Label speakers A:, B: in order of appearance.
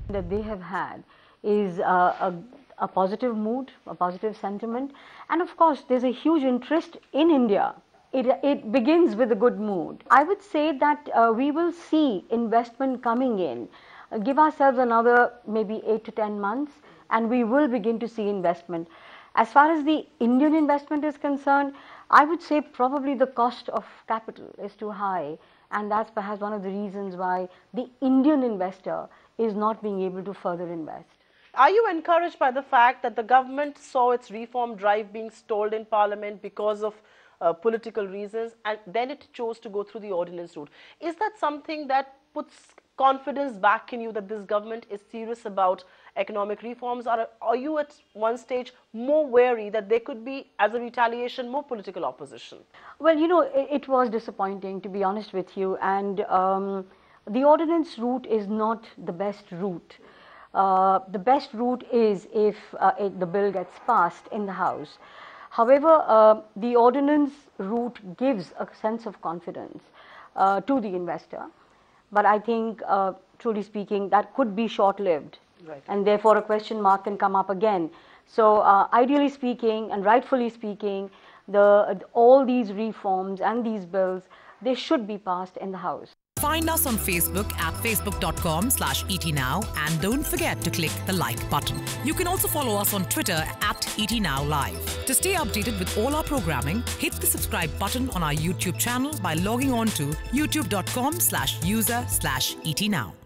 A: that they have had is a positive mood, a positive sentiment, and of course there's a huge interest in India. It begins with a good mood. I would say that we will see investment coming in. Give ourselves another maybe 8 to 10 months and we will begin to see investment. As far as the Indian investment is concerned, I would say probably the cost of capital is too high, and that's perhaps one of the reasons why the Indian investor is not being able to further invest.
B: Are you encouraged by the fact that the government saw its reform drive being stalled in Parliament because of political reasons, and then it chose to go through the ordinance route? Is that something that puts confidence back in you that this government is serious about economic reforms, or are you at one stage more wary that there could be, as a retaliation, more political opposition?
A: Well, you know, it was disappointing, to be honest with you, and the ordinance route is not the best route. The best route is if the bill gets passed in the House. However, the ordinance route gives a sense of confidence to the investor. But I think, truly speaking, that could be short-lived.
B: Right.
A: And therefore a question mark can come up again. So ideally speaking and rightfully speaking, all these reforms and these bills, they should be passed in the House.
C: Find us on Facebook at facebook.com/ETNow and don't forget to click the like button. You can also follow us on Twitter at ETNowLive. To stay updated with all our programming, hit the subscribe button on our YouTube channel by logging on to youtube.com/user/ETNow.